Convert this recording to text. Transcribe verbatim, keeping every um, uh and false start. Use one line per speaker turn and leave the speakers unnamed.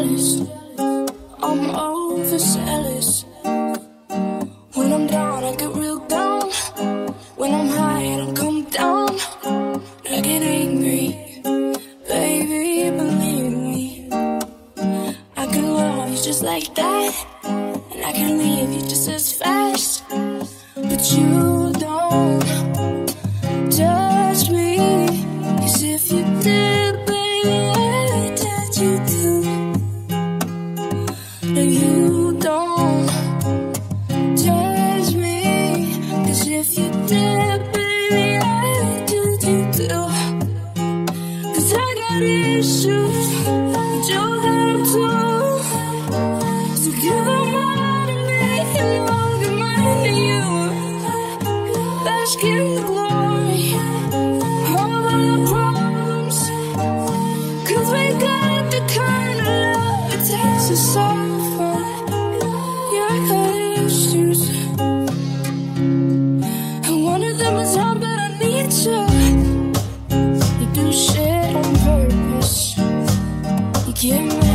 jealous. I'm overzealous. When I'm down, I get real down. When I'm high, I don't come down. I get angry, baby, believe me. I can love you just like that, and I can leave you just as fast. But you don't judge me, 'cause if you did, baby, I bet you do. No, you don't judge me, 'cause if you did, baby, I bet you do. 'Cause I got issues, and you have too. So give them all to me, and I'll give mine to you. Bask in the glory of our problems, 'cause we got the kind of love that takes us off from. Yeah, I got issues, and one of them is how bad I need you. You do shit on purpose. You give me